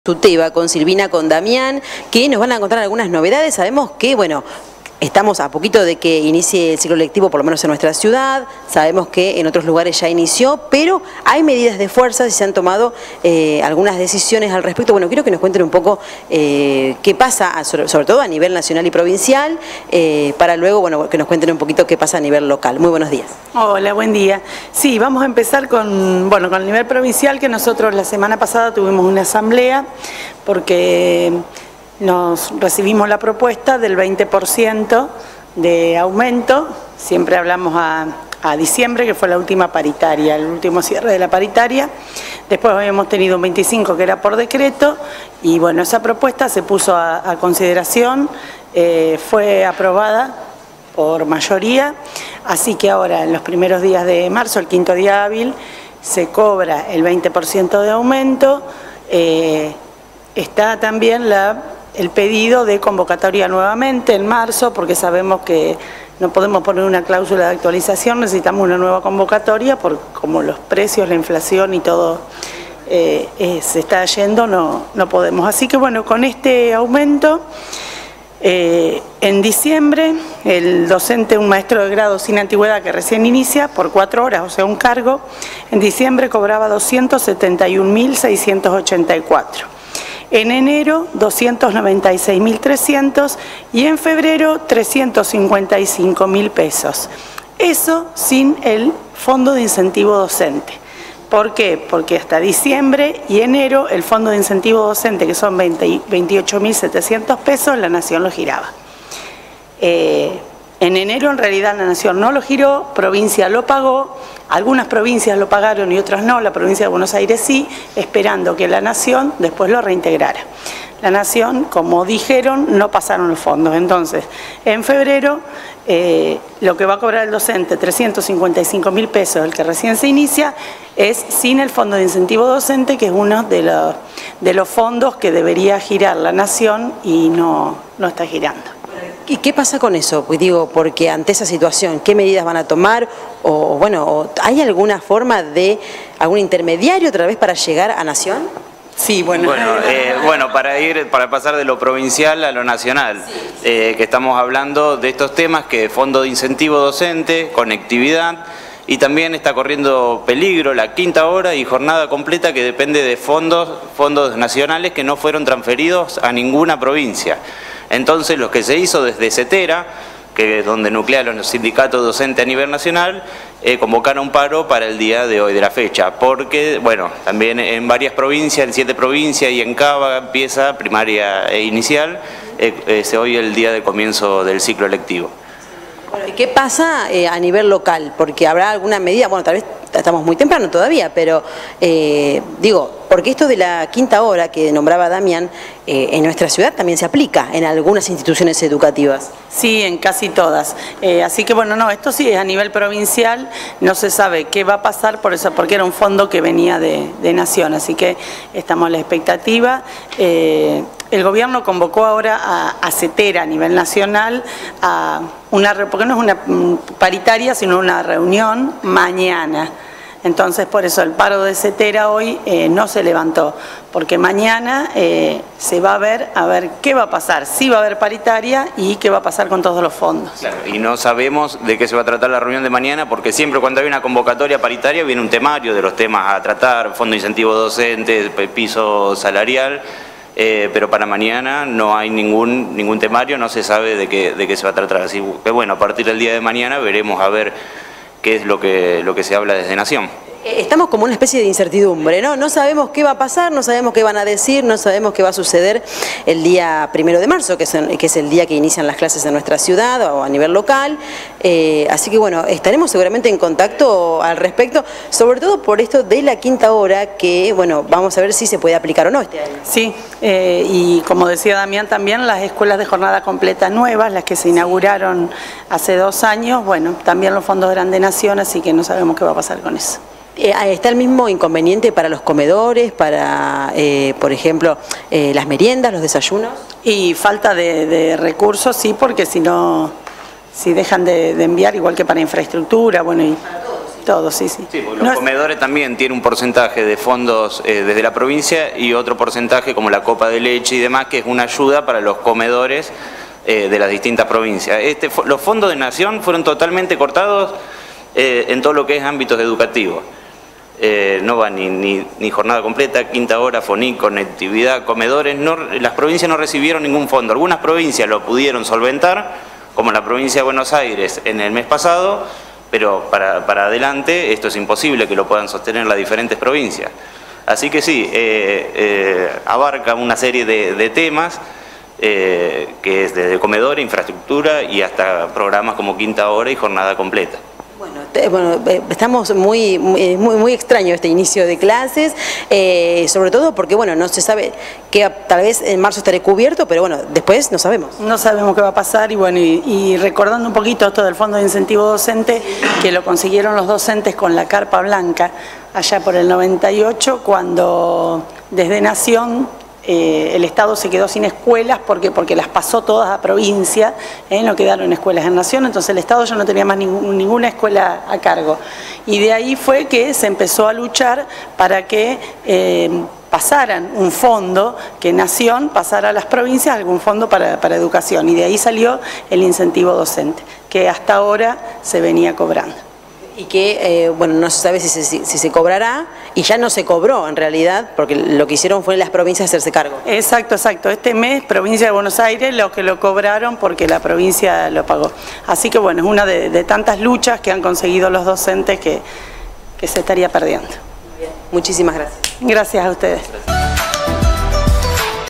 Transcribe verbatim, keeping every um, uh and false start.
Tuteva, con Silvina, con Damián, que nos van a contar algunas novedades. Sabemos que, bueno, estamos a poquito de que inicie el ciclo lectivo, por lo menos en nuestra ciudad. Sabemos que en otros lugares ya inició, pero hay medidas de fuerza y se han tomado eh, algunas decisiones al respecto. Bueno, quiero que nos cuenten un poco eh, qué pasa, sobre, sobre todo a nivel nacional y provincial, eh, para luego, bueno, que nos cuenten un poquito qué pasa a nivel local. Muy buenos días. Hola, buen día. Sí, vamos a empezar con, bueno, con el nivel provincial, que nosotros la semana pasada tuvimos una asamblea porque nos recibimos la propuesta del veinte por ciento de aumento. Siempre hablamos a, a diciembre, que fue la última paritaria, el último cierre de la paritaria. Después habíamos tenido un veinticinco que era por decreto y bueno, esa propuesta se puso a, a consideración, eh, fue aprobada por mayoría, así que ahora en los primeros días de marzo, el quinto día hábil, se cobra el veinte por ciento de aumento. Eh, está también la, el pedido de convocatoria nuevamente en marzo, porque sabemos que no podemos poner una cláusula de actualización, necesitamos una nueva convocatoria, porque como los precios, la inflación y todo eh, eh, se está yendo, no, no podemos. Así que bueno, con este aumento, Eh, en diciembre, el docente, un maestro de grado sin antigüedad que recién inicia, por cuatro horas, o sea, un cargo, en diciembre cobraba doscientos setenta y un mil seiscientos ochenta y cuatro. En enero, doscientos noventa y seis mil trescientos y en febrero, trescientos cincuenta y cinco mil pesos. Eso sin el fondo de incentivo docente. ¿Por qué? Porque hasta diciembre y enero el fondo de incentivo docente, que son veintiocho mil setecientos pesos, la Nación lo giraba. Eh, en enero en realidad la Nación no lo giró, provincia lo pagó, algunas provincias lo pagaron y otras no, la provincia de Buenos Aires sí, esperando que la Nación después lo reintegrara. La Nación, como dijeron, no pasaron los fondos. Entonces, en febrero, eh, lo que va a cobrar el docente, trescientos cincuenta y cinco mil pesos, el que recién se inicia, es sin el fondo de incentivo docente, que es uno de los, de los fondos que debería girar la Nación y no, no está girando. ¿Y qué pasa con eso? Pues digo, porque ante esa situación, ¿qué medidas van a tomar? O bueno, ¿hay alguna forma de algún intermediario otra vez para llegar a Nación? Sí, bueno, bueno, eh, bueno para ir para pasar de lo provincial a lo nacional, sí, sí. Eh, que estamos hablando de estos temas, que fondo de incentivo docente, conectividad, y también está corriendo peligro la quinta hora y jornada completa, que depende de fondos, fondos nacionales que no fueron transferidos a ninguna provincia. Entonces, lo que se hizo desde CETERA, que es donde nuclea los sindicatos docentes a nivel nacional, eh, convocaron un paro para el día de hoy, de la fecha, porque, bueno, también en varias provincias, en siete provincias y en Cava empieza primaria e inicial, eh, es hoy el día de comienzo del ciclo lectivo. Bueno, ¿y qué pasa eh, a nivel local? Porque habrá alguna medida, bueno, tal vez estamos muy temprano todavía, pero eh, digo, porque esto de la quinta hora que nombraba Damián, eh, en nuestra ciudad también se aplica en algunas instituciones educativas. Sí, en casi todas. Eh, así que bueno, no, esto sí es a nivel provincial, no se sabe qué va a pasar por eso, porque era un fondo que venía de, de Nación, así que estamos a la expectativa. Eh, el gobierno convocó ahora a, a CETERA a nivel nacional, a una, porque no es una paritaria, sino una reunión mañana. Entonces, por eso el paro de CETERA hoy eh, no se levantó, porque mañana eh, se va a ver a ver qué va a pasar, si va a haber paritaria y qué va a pasar con todos los fondos. Claro, y no sabemos de qué se va a tratar la reunión de mañana, porque siempre cuando hay una convocatoria paritaria viene un temario de los temas a tratar, fondo de incentivo docente, piso salarial, eh, pero para mañana no hay ningún, ningún temario, no se sabe de qué, de qué se va a tratar. Así que bueno, a partir del día de mañana veremos a ver qué es lo que, lo que se habla desde Nación. Estamos como una especie de incertidumbre, ¿no? No sabemos qué va a pasar, no sabemos qué van a decir, no sabemos qué va a suceder el día primero de marzo, que es, que es el día que inician las clases en nuestra ciudad o a nivel local. Eh, así que bueno, estaremos seguramente en contacto al respecto, sobre todo por esto de la quinta hora, que bueno, vamos a ver si se puede aplicar o no este año. Sí, eh, y como decía Damián también, las escuelas de jornada completa nuevas, las que se inauguraron hace dos años, bueno, también los fondos eran de Nación, así que no sabemos qué va a pasar con eso. ¿Está el mismo inconveniente para los comedores, para, eh, por ejemplo, eh, las meriendas, los desayunos? Y falta de, de recursos, sí, porque si no, si dejan de, de enviar, igual que para infraestructura, bueno, y todo, sí, sí. Sí, porque los no es... comedores también tienen un porcentaje de fondos eh, desde la provincia y otro porcentaje como la copa de leche y demás, que es una ayuda para los comedores eh, de las distintas provincias. Este, los fondos de Nación fueron totalmente cortados eh, en todo lo que es ámbitos educativos. Eh, no va ni, ni, ni jornada completa, quinta hora, FONIC, conectividad, comedores. No, las provincias no recibieron ningún fondo. Algunas provincias lo pudieron solventar, como la provincia de Buenos Aires en el mes pasado, pero para, para adelante esto es imposible que lo puedan sostener las diferentes provincias. Así que sí, eh, eh, abarca una serie de, de temas, eh, que es desde comedor, infraestructura y hasta programas como quinta hora y jornada completa. Bueno, te, bueno, estamos muy, muy, muy extraño este inicio de clases, eh, sobre todo porque, bueno, no se sabe que tal vez en marzo estaré cubierto, pero bueno, después no sabemos. No sabemos qué va a pasar y bueno, y, y recordando un poquito esto del Fondo de Incentivo Docente, que lo consiguieron los docentes con la carpa blanca, allá por el noventa y ocho, cuando desde Nación Eh, el Estado se quedó sin escuelas porque, porque las pasó todas a provincia, eh, no quedaron escuelas en Nación, entonces el Estado ya no tenía más ningún, ninguna escuela a cargo. Y de ahí fue que se empezó a luchar para que eh, pasaran un fondo, que Nación pasara a las provincias algún fondo para, para educación, y de ahí salió el incentivo docente, que hasta ahora se venía cobrando. Y que, eh, bueno, no se sabe si se, si, si se cobrará, y ya no se cobró en realidad, porque lo que hicieron fue las provincias hacerse cargo. Exacto, exacto. Este mes, provincia de Buenos Aires, lo que lo cobraron porque la provincia lo pagó. Así que bueno, es una de, de tantas luchas que han conseguido los docentes que, que se estaría perdiendo. Muchísimas gracias. Gracias a ustedes. Gracias.